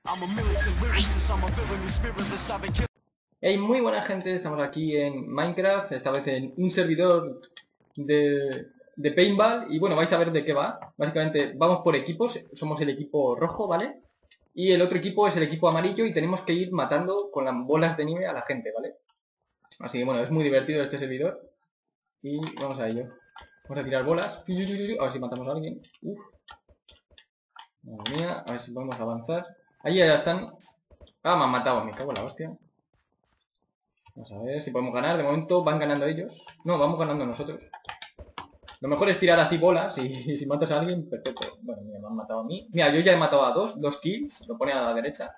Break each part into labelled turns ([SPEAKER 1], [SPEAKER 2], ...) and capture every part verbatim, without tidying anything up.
[SPEAKER 1] Hey, muy buena gente, estamos aquí en Minecraft, esta vez en un servidor de, de paintball. Y bueno, vais a ver de qué va. Básicamente vamos por equipos, somos el equipo rojo, ¿vale? Y el otro equipo es el equipo amarillo y tenemos que ir matando con las bolas de nieve a la gente, ¿vale? Así que bueno, es muy divertido este servidor. Y vamos a ello. Vamos a tirar bolas. A ver si matamos a alguien. Uf. Madre mía, a ver si podemos avanzar. Ahí ya están. Ah, me han matado, me cago en la hostia. Vamos a ver si podemos ganar. De momento van ganando ellos. No, vamos ganando nosotros. Lo mejor es tirar así bolas y, y si matas a alguien, perfecto. Bueno, mira, me han matado a mí. Mira, yo ya he matado a dos, dos kills. Lo pone a la derecha.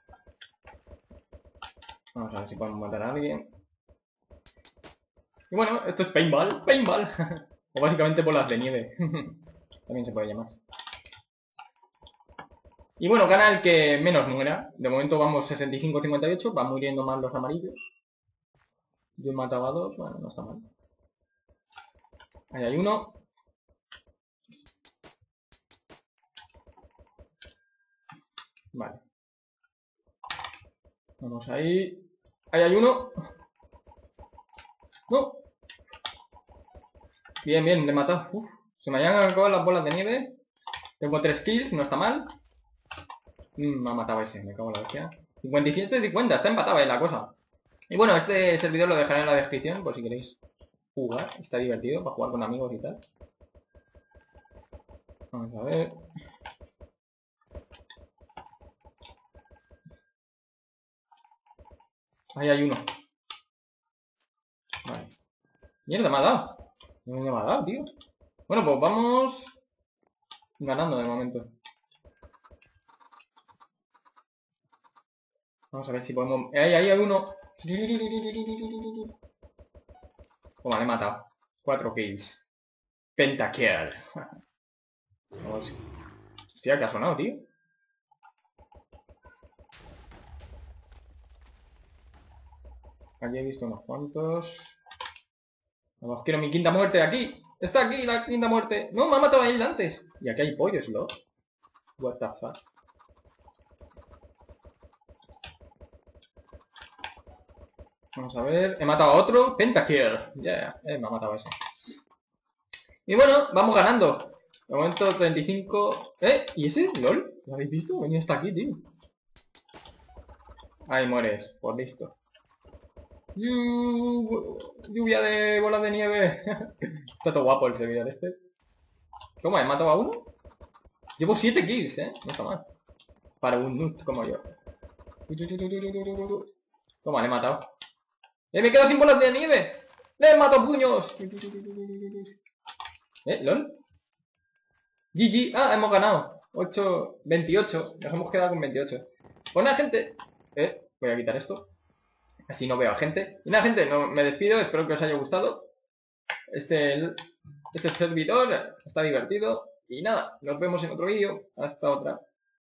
[SPEAKER 1] Vamos a ver si podemos matar a alguien. Y bueno, esto es paintball, paintball. O básicamente bolas de nieve. También se puede llamar. Y bueno, gana el que menos muera. De momento vamos sesenta y cinco a cincuenta y ocho. Van muriendo más los amarillos. Yo he matado a dos. Bueno, no está mal. Ahí hay uno. Vale. Vamos ahí. Ahí hay uno. No. Bien, bien, le he matado. Uf, se me hayan acabado las bolas de nieve. Tengo tres kills, no está mal. Mm, me ha matado ese, me cago en la hostia. cincuenta y siete a cincuenta, está empatada ahí la cosa. Y bueno, este servidor lo dejaré en la descripción por si queréis jugar. Está divertido para jugar con amigos y tal. Vamos a ver. Ahí hay uno. Vale. Mierda, me ha dado. No me ha dado, tío. Bueno, pues vamos ganando de momento. Vamos a ver si podemos... ¡Ahí, ahí hay uno! Toma, le he matado. Cuatro kills. Pentakill. Vamos. Hostia, ¿qué ha sonado, tío? Aquí he visto unos cuantos. Vamos, quiero mi quinta muerte aquí. Está aquí la quinta muerte. No, me ha matado a él antes. Y aquí hay pollos, ¿lo? What the fuck. Vamos a ver. He matado a otro. Pentakill. Ya, yeah. eh, me ha matado a ese. Y bueno, vamos ganando. De momento treinta y cinco. ¿Eh? ¿Y ese? ¿Lol? ¿Lo habéis visto? Venía hasta aquí, tío. Ahí mueres. Por listo. Lluvia de bolas de nieve. Está todo guapo el servidor este. ¿Cómo? ¿He matado a uno? Llevo siete kills, ¿eh? No está mal. Para un noob como yo. Toma, le he matado. ¡Eh, me quedo sin bolas de nieve! ¡Le mato puños! ¿Eh? ¿Lol? G G. Ah, hemos ganado. ocho, veintiocho. Nos hemos quedado con veintiocho. Pues nada, gente. Eh, voy a quitar esto. Así no veo a gente. Y nada, gente, no, me despido. Espero que os haya gustado. Este, este servidor está divertido. Y nada, nos vemos en otro vídeo. Hasta otra.